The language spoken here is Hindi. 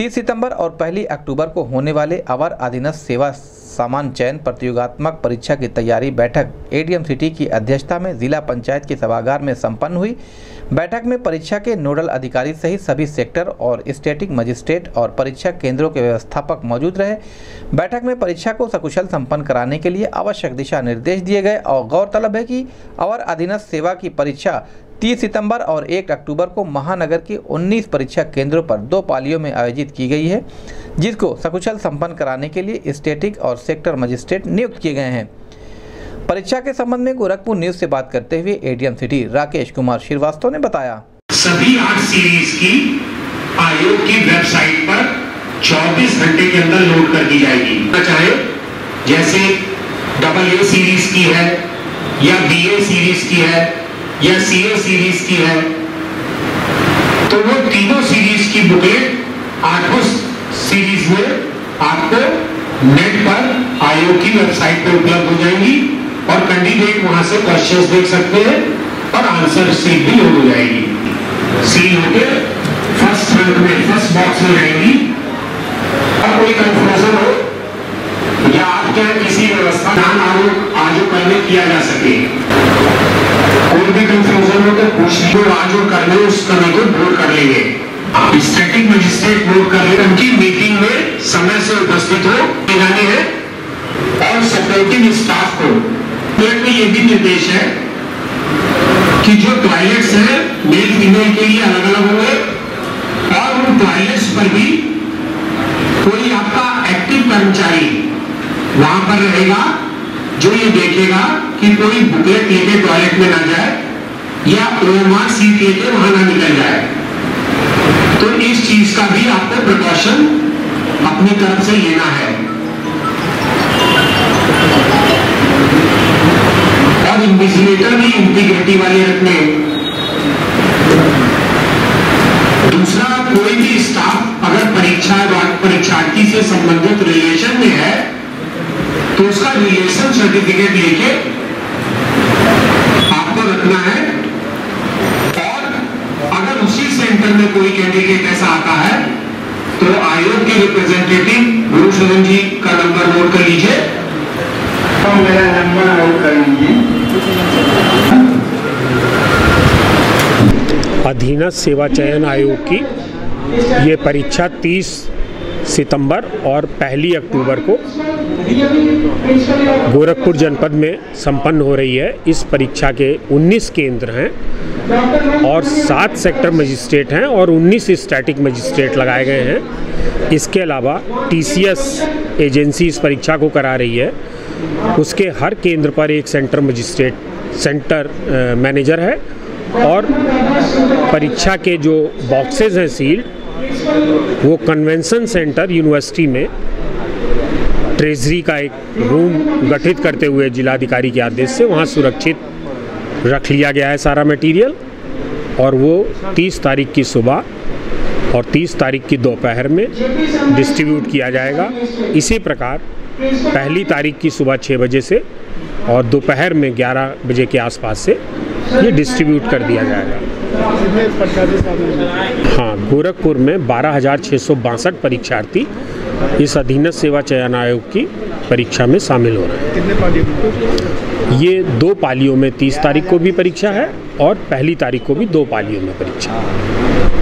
30 सितंबर और 1 अक्टूबर को होने वाले अवर अधीनस्थ सेवा सामान्य चयन प्रतियोगात्मक परीक्षा की तैयारी बैठक एडीएम सिटी की अध्यक्षता में जिला पंचायत के सभागार में संपन्न हुई। बैठक में परीक्षा के नोडल अधिकारी सहित सभी सेक्टर और स्टैटिक मजिस्ट्रेट और परीक्षा केंद्रों के व्यवस्थापक मौजूद रहे। बैठक में परीक्षा को सकुशल संपन्न कराने के लिए आवश्यक दिशा निर्देश दिए गए और गौरतलब है कि अवर अधीनस्थ सेवा की परीक्षा 30 सितंबर और 1 अक्टूबर को महानगर के 19 परीक्षा केंद्रों पर 2 पालियों में आयोजित की गई है, जिसको सकुशल संपन्न कराने के लिए स्टैटिक और सेक्टर मजिस्ट्रेट नियुक्त किए गए हैं। परीक्षा के संबंध में गोरखपुर न्यूज से बात करते हुए एडीएम सिटी राकेश कुमार श्रीवास्तव ने बताया, सभी 8 सीरीज की आयोग की वेबसाइट पर 24 घंटे के अंदर लोड कर दी जाएगी। चाहे जैसे AA सीरीज की है या BA सीरीज की है या CA सीरीज की है, तो वो तीनों सीरीज की बुकलेट 8 सीरीज में आपको नेट पर आयोग की वेबसाइट पर उपलब्ध हो जाएंगी और कैंडिडेट वहां से क्वेश्चंस देख सकते हैं और आंसर शीट भी लोड हो जाएगी। सील होके फर्स्ट बॉक्स में रहेगी। और कोई कंफ्यूजन हो या आपके किसी व्यवस्था आजो पहले किया जा सके, कोई भी कंफ्यूजन हो तो पूछ लो, आजो कर लो, उस कमी को दूर कर लेंगे। स्टैटिक मजिस्ट्रेट नोट कर ले, उनकी मीटिंग में समय से उपस्थित हो जाने है और सपोर्टिंग स्टाफ को में ये भी निर्देश है कि जो टॉयलेट्स हैं मेल फीमेल के लिए अलग अलग होंगे और उन टॉयलेट्स पर भी कोई आपका एक्टिव कर्मचारी वहां पर रहेगा जो ये देखेगा कि कोई बुकलेट लेके टॉयलेट में ना जाए या OMR सीट लेके वहां ना निकल जाए। तो इस चीज का भी आपको प्रिकॉशन अपनी तरफ से लेना है। और इन्विजिलेटर भी इंटीग्रिटी वाले रखने। दूसरा, कोई भी स्टाफ अगर परीक्षार्थी से संबंधित रिलेशन में है तो उसका रिलेशन सर्टिफिकेट लेके आपको रखना है। और अगर उसी सेंटर में कोई कैंडिडेट ऐसा आता है तो आयोग के रिप्रेजेंटेटिव गुरु शरण जी का नंबर नोट कर लीजिए। तो मेरा नंबर नोट कर लीजिए। अधीनस्थ सेवा चयन आयोग की ये परीक्षा 30 सितंबर और 1 अक्टूबर को गोरखपुर जनपद में संपन्न हो रही है। इस परीक्षा के 19 केंद्र हैं और 7 सेक्टर मजिस्ट्रेट हैं और 19 स्टैटिक मजिस्ट्रेट लगाए गए हैं। इसके अलावा TCS एजेंसी इस परीक्षा को करा रही है। उसके हर केंद्र पर एक सेंटर मैनेजर है और परीक्षा के जो बॉक्सेस हैं सील्ड, वो कन्वेंशन सेंटर यूनिवर्सिटी में ट्रेजरी का एक रूम गठित करते हुए जिलाधिकारी के आदेश से वहाँ सुरक्षित रख लिया गया है सारा मटेरियल। और वो 30 तारीख की सुबह और 30 तारीख की दोपहर में डिस्ट्रीब्यूट किया जाएगा। इसी प्रकार 1 तारीख की सुबह 6 बजे से और दोपहर में 11 बजे के आसपास से ये डिस्ट्रीब्यूट कर दिया जाएगा। हाँ, गोरखपुर में 12,662 परीक्षार्थी इस अधीनस्थ सेवा चयन आयोग की परीक्षा में शामिल हो रहे हैं। कितने पालियों में? ये 2 पालियों में 30 तारीख को भी परीक्षा है और 1 तारीख को भी 2 पालियों में परीक्षा है।